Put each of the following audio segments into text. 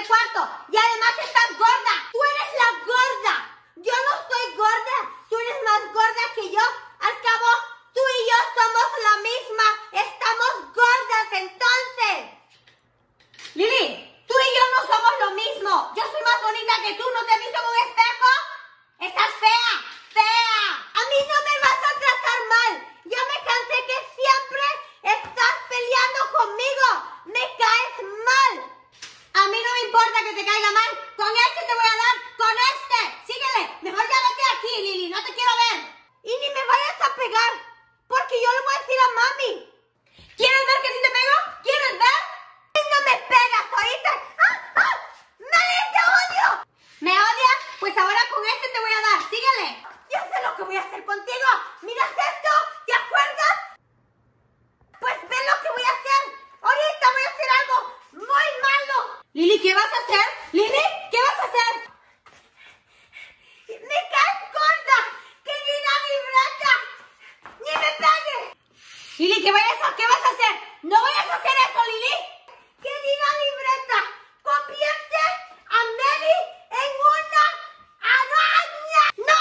cuarto. Y además estás gorda. Tú eres la gorda. Yo no soy gorda. Tú eres más gorda que yo. Al cabo, tú y yo somos la misma. Estamos gordas entonces. Lili, tú y yo no somos lo mismo. Yo soy más bonita que tú. ¿No te has visto en un espejo? Estás fea, fea. A mí no me vas a tratar mal. Ya me cansé que siempre estás peleando conmigo. Me caes mal. A mí no me importa que te caiga mal. Con este te voy a dar. Con este. Síguele. Mejor ya vete aquí, Lili. No te quiero ver. Y ni me vayas a pegar. Porque yo le voy a decir a mami. ¿Quieres ver que sí te pego? ¿Quieres ver? Y no me pegas, ¿oíste? ¡Ah! ¡Ah! ¡Meli, te odio! ¿Me odias? Pues ahora con este te voy a dar. Síguele. Yo sé lo que voy a hacer contigo. ¿Miras esto? ¿Te acuerdas? Pues ve lo que voy a hacer. Ahorita voy a hacer algo muy malo. Lili, ¿qué vas a hacer? Lili, ¿qué vas a hacer? ¡Me caes gorda! ¡Que ni la libreta! ¡Ni me pegues! Lili, ¿qué vas a hacer? ¡No vayas a hacer eso, Lili! ¡Que ni la libreta! ¡Convierte a Meli en una araña! ¡No!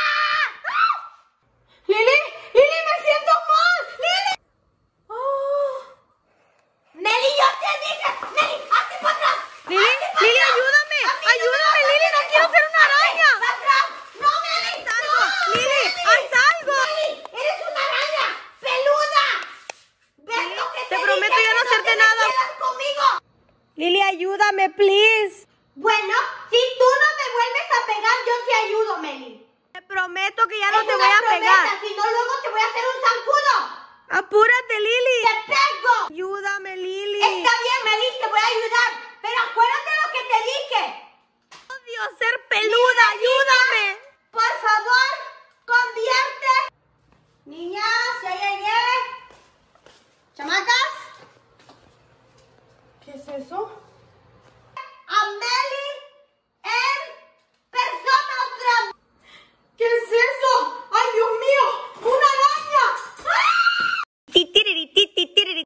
¡Lili! ¡Lili, me siento mal! ¡Lili! Oh. ¡Meli, yo te dije! ¡Meli, hazte para atrás! Lili, Lili, ayúdame. Ayúdame, Lili, no quiero ser una araña. ¡Atrás! ¡No, Meli! ¡Haz algo! Lili, haz algo. Meli, eres una araña peluda. ¿Ves lo que te prometo dije? ya no Que hacerte te nada. quedas conmigo. Lili, ayúdame, please. Bueno, si tú no me vuelves a pegar, yo te ayudo, Meli. Te prometo que ya no Es te una voy a promesa, pegar. si no luego te voy a hacer un zancudo. Apúrate, Lili. ¡Te pego! Ayúdame, Lili. Está bien, Meli, te voy a ayudar. Pero acuérdate lo que te dije. Odio ser peluda, ayúdame.